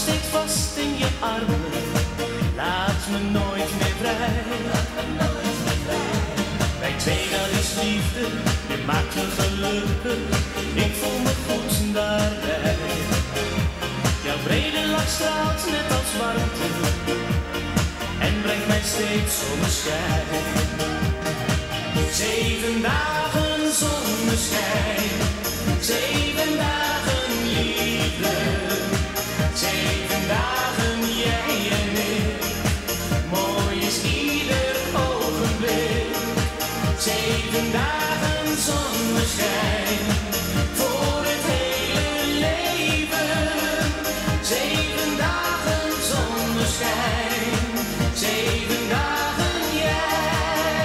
steeds vast in je armen, laat me nooit meer vrij. Wij twee, dat is liefde, je maakt me gelukkig, ik voel me goed daarbij. Jouw brede lach straalt net als warmte en brengt mij steeds zonneschijn. 7 dagen zonneschijn, 7 dagen liefde, 7 dagen jij en ik. Mooi is ieder ogenblik, 7 dagen zonneschijn, voor het hele leven. 7 dagen zonneschijn, 7 dagen jij.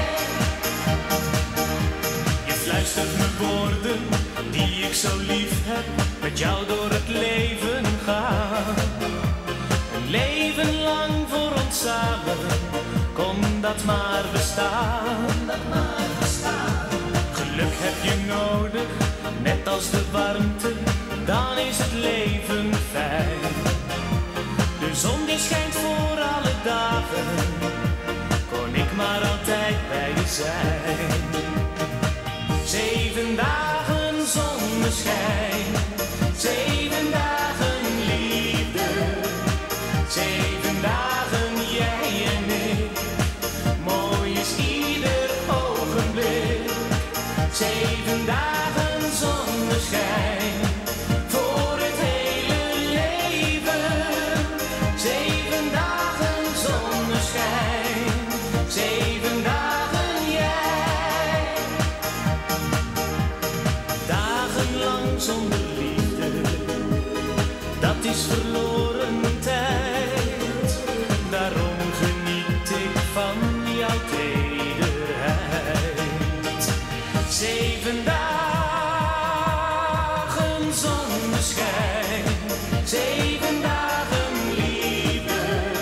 Je fluistert me woorden die ik zo lief heb, met jou door het leven gaan. Een leven lang voor ons samen, kon dat maar bestaan. Geluk heb je nodig, net als de warmte, dan is het leven fijn. De zon die schijnt voor alle dagen, kon ik maar altijd bij je zijn. 7 dagen zonneschijn, 7 dagen liefde, 7 dagen jij en ik. Mooi is ieder ogenblik, 7 dagen zonneschijn, voor het hele leven. 7 dagen zonneschijn, 7 dagen jij. Dagenlang zonder liefde, dat is verloren tijd. Daarom geniet ik van jouw tederheid. 7 dagen zonneschijn, 7 dagen liefde,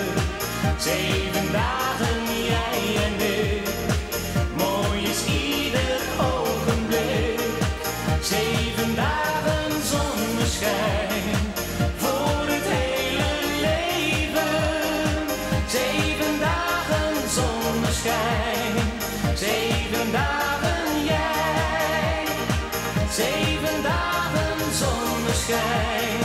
7 dagen jij en ik. Mooi is ieder ogenblik, 7 dagen zonneschijn, voor het hele leven. 7 dagen zonneschijn, 7 dagen jij. 7 dagen zonneschijn.